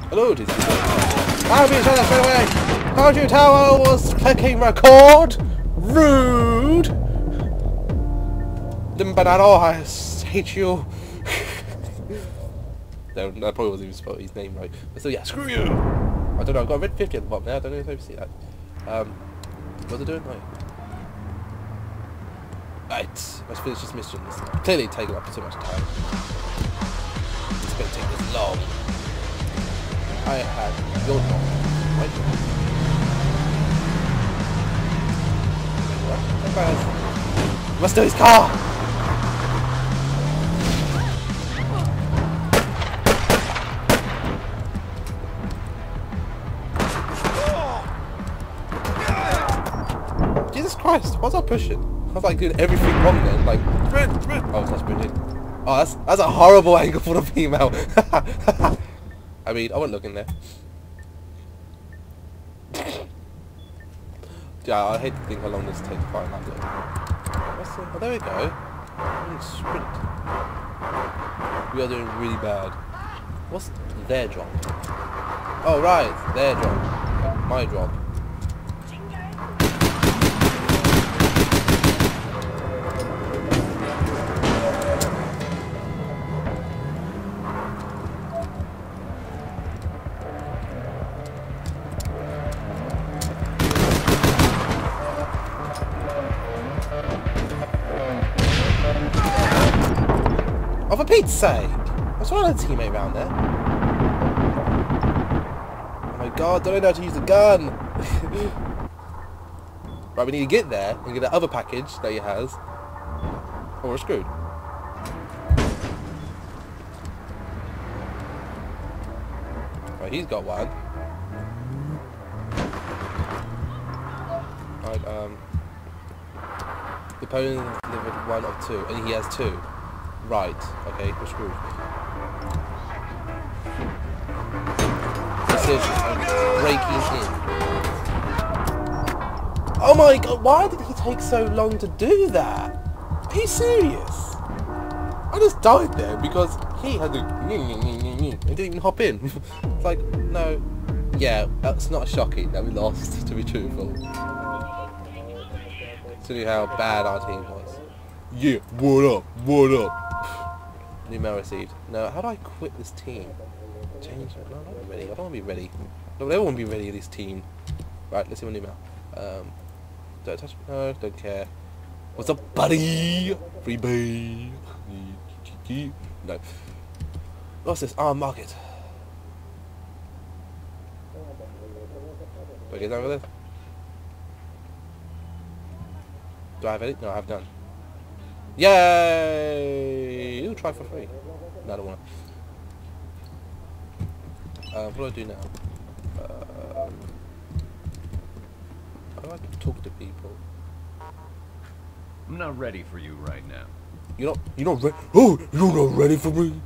Hello, this is I'll be shut up straight away! How do you tell I was clicking record? Rude! Limbanado, I hate you! No, that probably wasn't even spelled his name right. But still, yeah, screw you! I don't know, I've got a red 50 at the bottom there, I don't know if you see that. What's it doing? Right, let's finish this mission. It's clearly taking up too much time. It's going to take this long. I had your dog. Right? What? Must do his car! Jesus Christ, what's I pushing? I was like doing everything wrong then, like oh, that's brilliant. Oh, that's a horrible angle for the female. I mean, I wasn't looking there. Yeah, I hate to think how long this takes to find that look. Oh, there we go. Sprint. We are doing really bad. What's their job? Oh right, their job. My job. Oh, for Pete's sake! What's wrong with a teammate around there? Oh my god, don't know how to use the gun! Right, we need to get there and get that other package that he has. Or we're screwed. Right, he's got one. Right, the opponent delivered one of two, and he has two. Right, okay, we're screwed. Decision of breaking in. Oh my god, why did he take so long to do that? Are you serious? I just died there because he had to and didn't even hop in. It's like, no, yeah, that's not shocking that we lost, to be truthful. To see how bad our team was. Yeah, what up, what up? New mail received. No, how do I quit this team? Change it. No, I'm not ready. I don't want to be ready. I don't ever want to be ready in this team. Right, let's see my new mail. Don't touch. No, don't care. What's up, buddy? Freebie. No. What's this? Ah, market. Do I get down with this? Do I have any? No, I have none. Yay! You'll try for free. No, I don't want to. What do I do now? How do I talk to people? I'm not ready for you right now. You're not ready? Oh, you're not ready for me?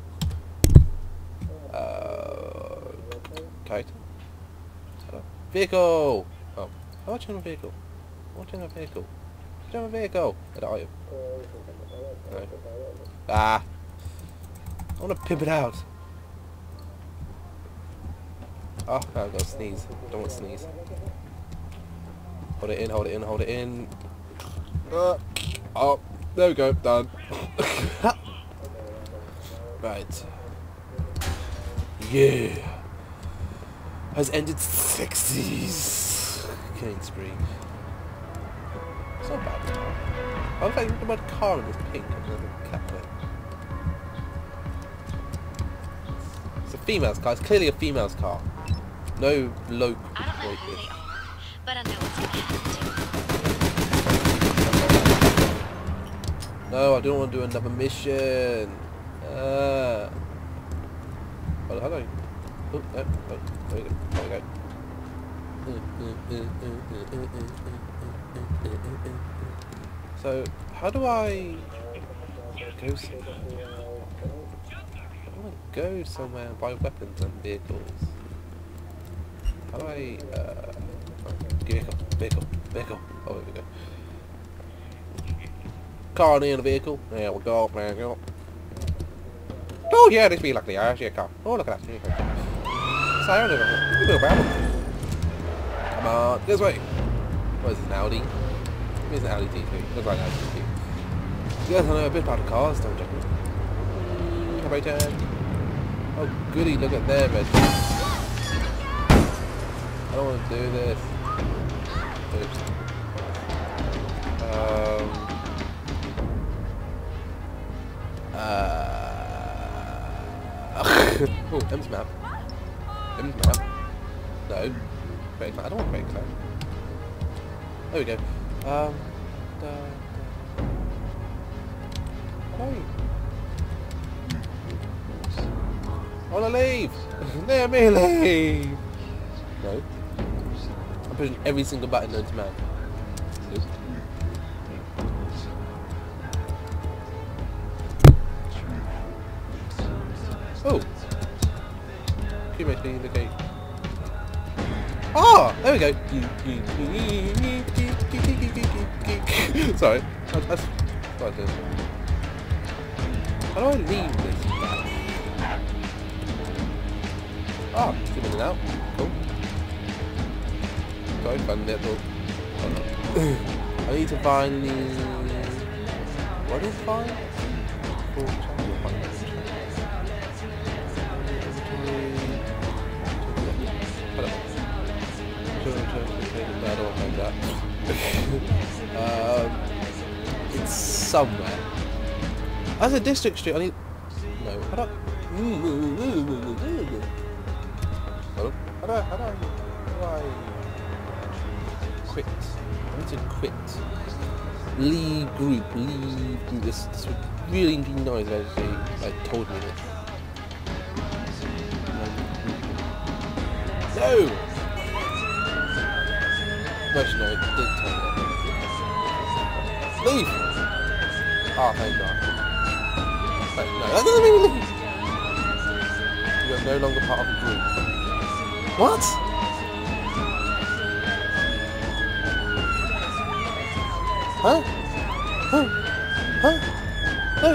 Kite. Vehicle! Oh, how much on a vehicle? What's in a vehicle? What's in a vehicle? An item. No. Ah! I want to pimp it out. Oh, I've got to sneeze. Don't want to sneeze. Hold it in, hold it in, hold it in. Oh, there we go, done. Right. Yeah. Has ended 60s. Killing spree. It's not bad. I was like, the word car in this pink and then cat there. It's a female's car. It's clearly a female's car. No low. I don't know who they are, but I know what's gonna happen to. No, I don't want to do another mission. How do I? Oh, no, there we go. There we go. So, how do I go somewhere? I want to go somewhere and buy weapons and vehicles. How do I, vehicle. Oh, there we go. Car near the vehicle. There we go, there we go. Oh yeah, this be luckily. I actually a car. Oh, look at that. siren over. You go around. Come on, this way. What is this, an Audi? It's an Audi T3. Looks like an Audi T3. You guys know a bit about the cars, don't you? Right turn. Oh goody, look at them. I don't want to do this. Oops. Oh, M's map. M's map. No. Break I don't want to break that. There we go. Hey. I want to leave! Let me leave! No. I'm pushing every single button known to man. Nope. Oh! Keep making the gate. Ah! There we go! Sorry. That's what I did. How do I leave this? Ah, zoom in and out. Cool. Sorry, fun little. I need to find the. What is fine? It's somewhere. As a district street, I need. No, I don't. How do I quit? I need to quit. Leave group. This would really be nice if they told me this. No! Actually, no, it did tell me that. Leave! Oh, thank God. Wait, no, that doesn't mean leave! You are no longer part of the group. What? Huh? Huh? Huh? No!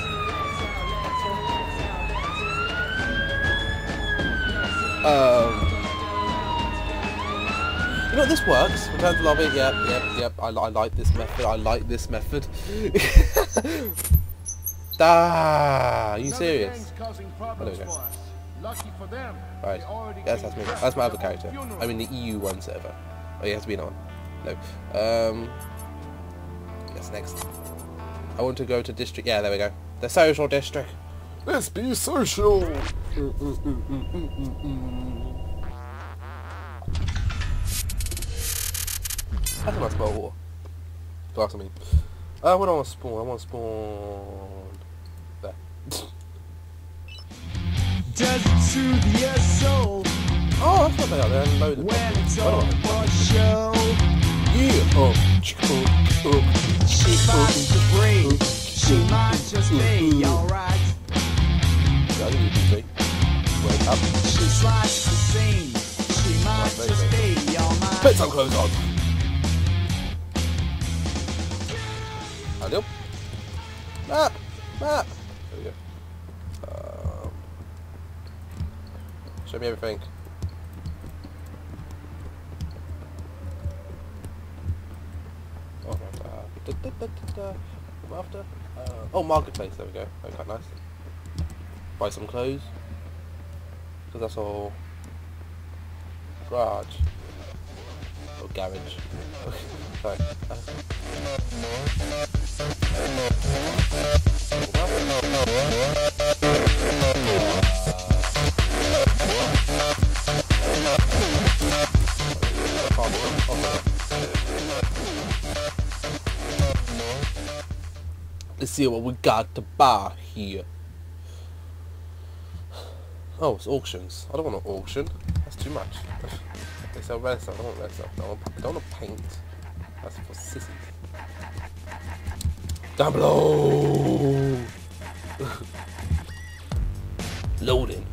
You know what, this works. Return to lobby. Yep. I like this method. I like this method. Ah, are you serious? Oh, there we go. Right. Yes, that's me. That's my other character. I'm in the EU1 server. Oh, he has been on. No. Yes, next. I want to go to district. Yeah, there we go. The social district. Let's be social. That's a nice bowl of water. Glass, I mean. What do I want to spawn? I want to spawn... there. Does it soothe your soul? Oh, that's what they are. They're unloaded. When it's all for show. Yeah. She might to breathe. She might just be alright. Yeah, I think you can see. Wake up. She slides the scene. She might just be alright. Put some clothes on. Hello. Map. There we go. Show me everything. Oh, I'm after. Oh, marketplace. There we go. Oh, quite nice. Buy some clothes. Because that's all. Garage. Or garage. Sorry. Let's see what we got to buy here. Oh, it's auctions. I don't want an auction. That's too much. They sell red stuff. I don't want red stuff. I don't want paint. That's for sissies. Down below. Loading.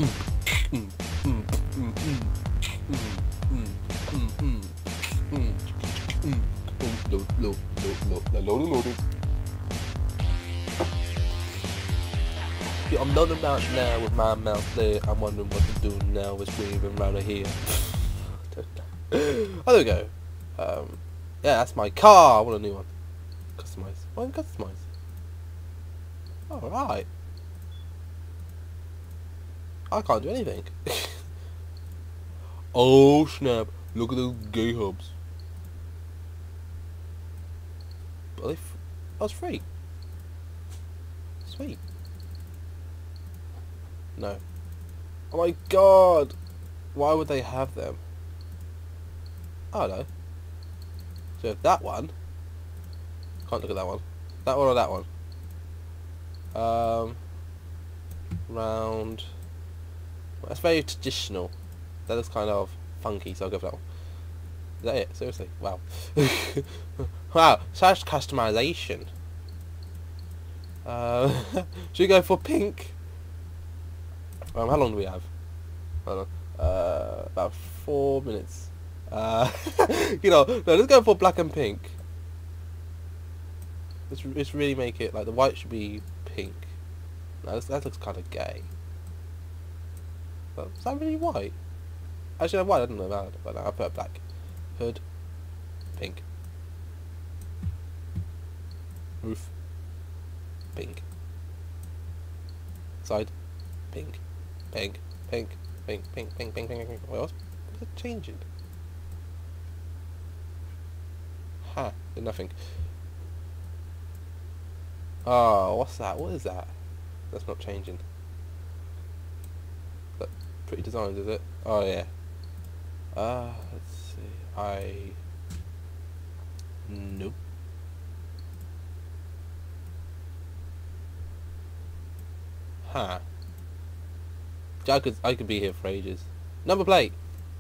Loading. Yeah, I'm not about now with my mouth there. I'm wondering what to do now. It's waving around here. Oh, there we go. Yeah, that's my car. I want a new one. Customize. Why don't customize? Alright. I can't do anything. Oh snap. Look at those gay hubs. Are they oh, it's free. Sweet. No. Oh my god. Why would they have them? Oh no. So that one. Can't look at that one. That one or that one? Round. Well, that's very traditional. That is kind of funky, so I'll go for that one. Is that it? Seriously? Wow. Wow, such customization. Should we go for pink? How long do we have? Hold on. About 4 minutes. You know, no, let's go for black and pink. Let's really make it like the white should be pink. No, that looks kind of gay. Is that really white? Actually, white I don't know about it, but I'll put black. Hood, pink. Roof, pink. Side, pink. Pink, pink, pink, pink, pink, pink, pink, pink. What else? What's it changing? Ha, did nothing. Oh, what's that? What is that? That's not changing. That pretty designs, is it? Oh yeah. Let's see. Nope. Huh. I could be here for ages. Number plate.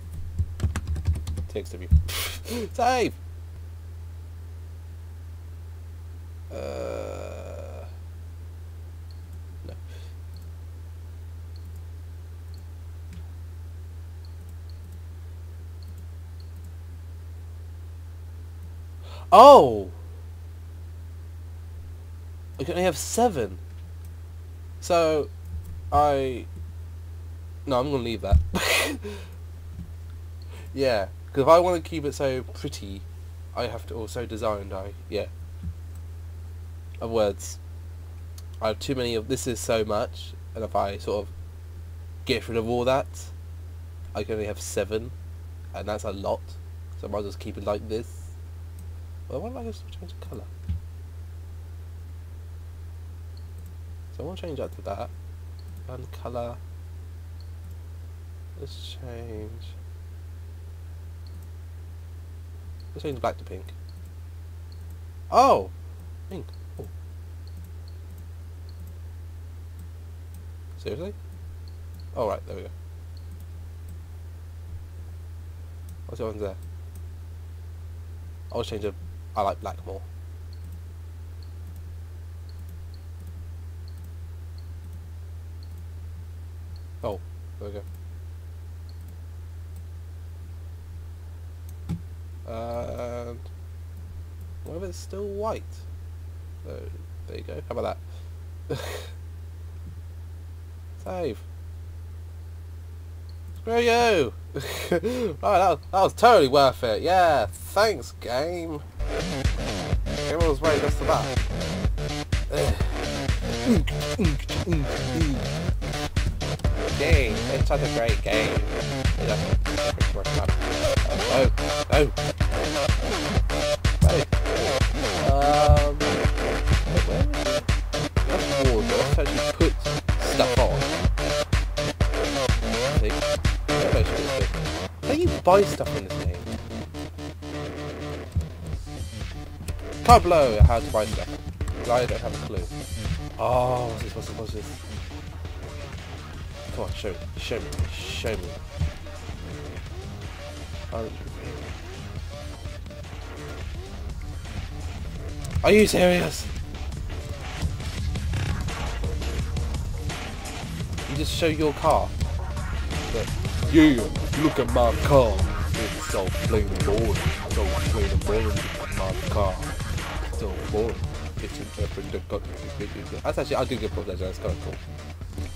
Text of you. Save. No. Oh! I can only have 7. So, no, I'm gonna leave that. Yeah, because if I want to keep it so pretty, I have to also design. Yeah. Other words, I have too many of this is so much, and if I sort of get rid of all that, I can only have 7, and that's a lot. So I might just keep it like this. Well, why don't I just change the colour? So I want to change that to that, and colour. Let's change black to pink. Oh, pink. Oh. Seriously? Oh right, there we go. What's the ones there? I'll change it. I like black more. Oh, there we go. And what if it's still white? So there you go. How about that? Save. Screw you! Right, that was totally worth it. Yeah, thanks, game. Game was very just about. Game. It's such a great game. Oh, oh. That's water. Let's actually put stuff on. How do you buy stuff in this game? Can't blow how to buy stuff. I don't have a clue. Oh, what's this? Come on, show me. Are you serious? You just show your car. But, yeah, look at my car. It's so plain and boring. So plain and boring. My car. So boring. That's actually, I do good pop legend, that's kind of cool.